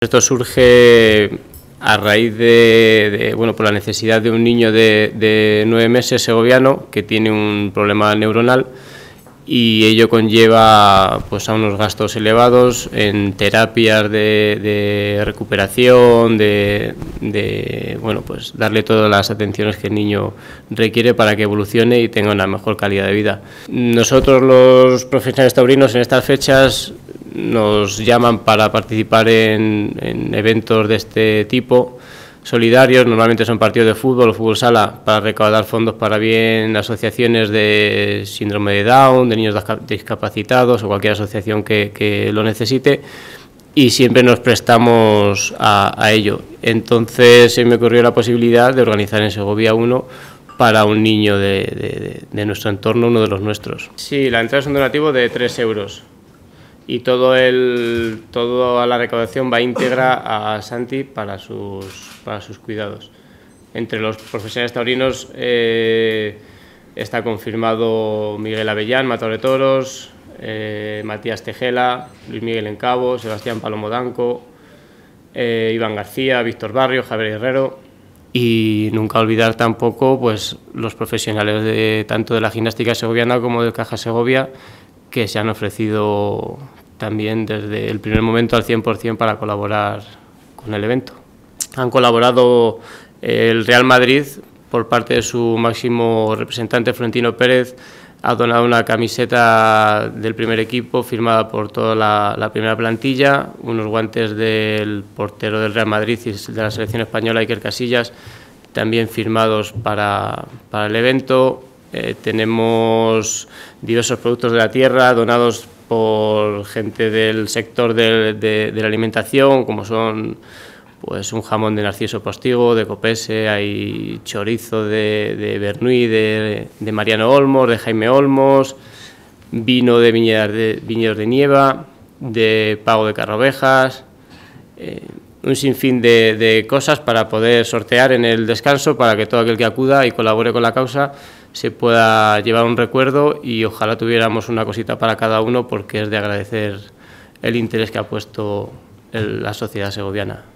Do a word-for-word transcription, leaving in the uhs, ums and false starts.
Esto surge a raíz de, de bueno, por la necesidad de un niño de, de nueve meses segoviano que tiene un problema neuronal, y ello conlleva pues a unos gastos elevados en terapias de, de recuperación, de, de bueno, pues darle todas las atenciones que el niño requiere para que evolucione y tenga una mejor calidad de vida. Nosotros, los profesionales taurinos, en estas fechas nos llaman para participar en, en eventos de este tipo solidarios. Normalmente son partidos de fútbol o fútbol sala para recaudar fondos para bien asociaciones de síndrome de Down, de niños discapacitados o cualquier asociación que, que lo necesite, y siempre nos prestamos a, a ello. Entonces se me ocurrió la posibilidad de organizar en Segovia uno para un niño de, de, de nuestro entorno, uno de los nuestros. Sí, la entrada es un donativo de tres euros. Y todo el, toda la recaudación va íntegra a Santi para sus, para sus cuidados. Entre los profesionales taurinos eh, está confirmado Miguel Avellán, matador de toros, eh, Matías Tejela, Luis Miguel Encabo, Sebastián Palomo Danco, eh, Iván García, Víctor Barrio, Javier Herrero, y nunca olvidar tampoco pues, los profesionales de, tanto de la gimnástica segoviana como del Caja Segovia, que se han ofrecido también desde el primer momento al cien por cien para colaborar con el evento. Han colaborado el Real Madrid por parte de su máximo representante, Florentino Pérez. Ha donado una camiseta del primer equipo firmada por toda la, la primera plantilla, unos guantes del portero del Real Madrid y de la selección española, Iker Casillas, también firmados para, para el evento. Eh, tenemos diversos productos de la tierra donados por gente del sector de, de, de la alimentación, como son pues, un jamón de Narciso Postigo, de Copese, hay chorizo de, de Bernuy, de, de Mariano Olmos, de Jaime Olmos, vino de Viñedos de, Viñedos de Nieva, de Pago de Carrovejas, eh, un sinfín de, de cosas para poder sortear en el descanso, para que todo aquel que acuda y colabore con la causa se pueda llevar un recuerdo, y ojalá tuviéramos una cosita para cada uno, porque es de agradecer el interés que ha puesto el, la sociedad segoviana.